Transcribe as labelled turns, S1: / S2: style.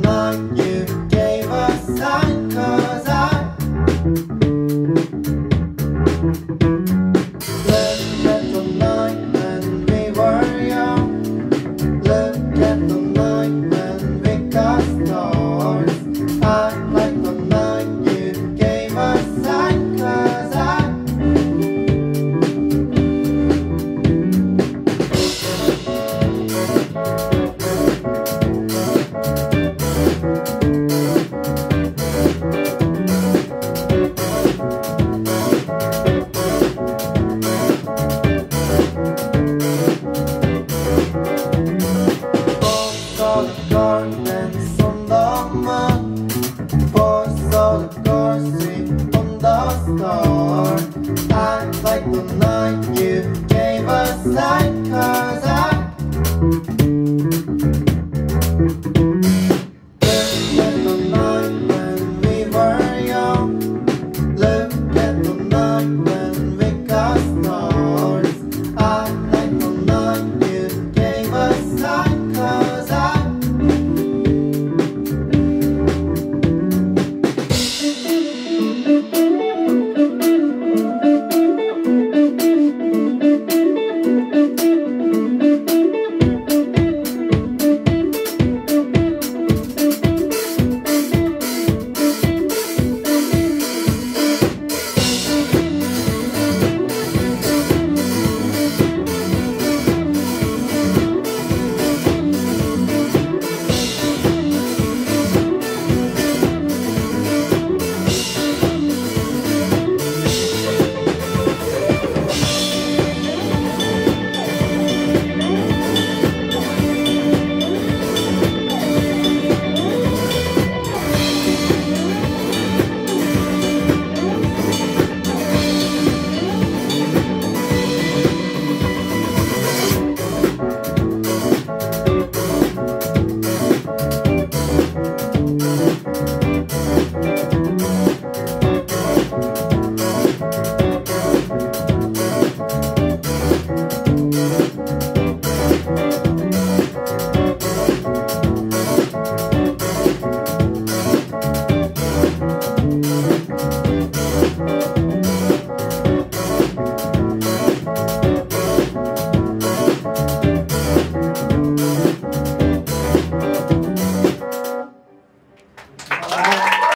S1: night you gave us sign, 'cause I look at the night when we were young. Look at the night when we got stars. I like the night you gave us sign, 'cause I saw the gardens on the moon. Boys saw the girls sleep on the star. I like the night you gave us light, 'cause